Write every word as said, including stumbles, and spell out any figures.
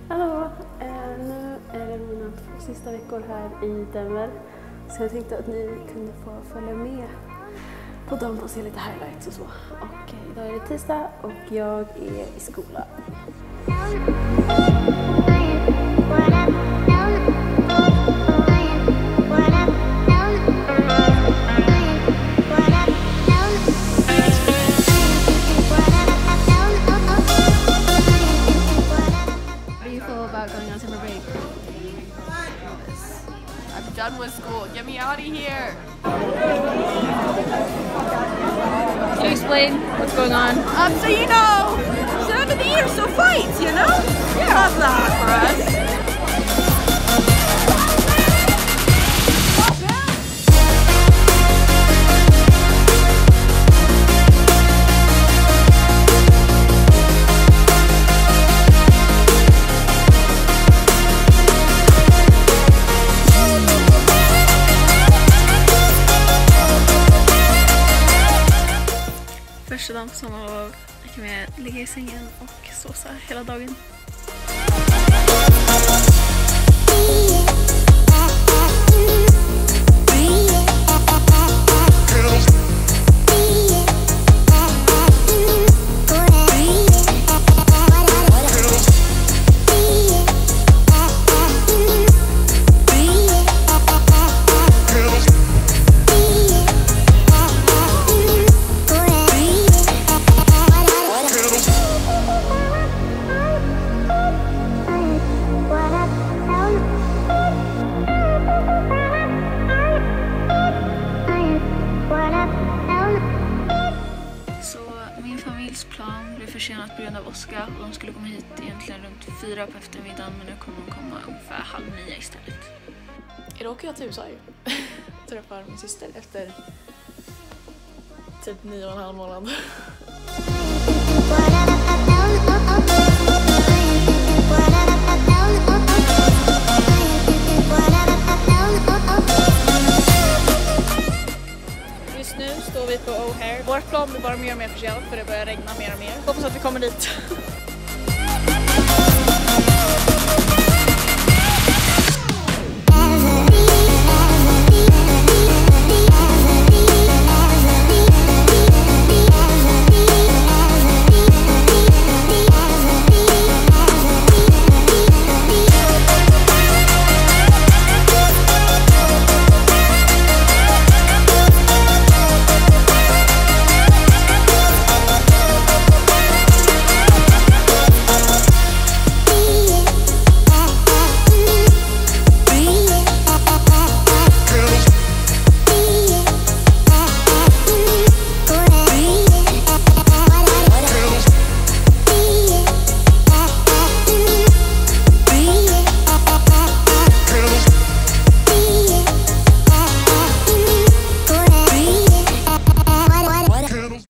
Hallå! Eh, nu är det mina två sista veckor här i Denver. Så jag tänkte att ni kunde få följa med på dem och se lite highlights och så. Och eh, idag är det tisdag och jag är i skolan. Going on summer break. I'm done with school. Get me out of here. Can you explain what's going on? Um, so you know, it's the end of the year, so fights, you know? Yeah. Love that for us. Första dagen på sommarlov, jag kan med ligga i sängen och såsa hela dagen. Plan blev försenat på grund av åska och de skulle komma hit egentligen runt fyra på eftermiddagen, men nu kommer de komma ungefär halv nio istället. Idag åker jag till U S A ju. Träffar min syster efter typ nio och en halv månad. Just nu står vi på O'Hare. Vårt plan blir bara mer och mer försenat för det börjar regna mer och mer. Hoppas att vi kommer dit.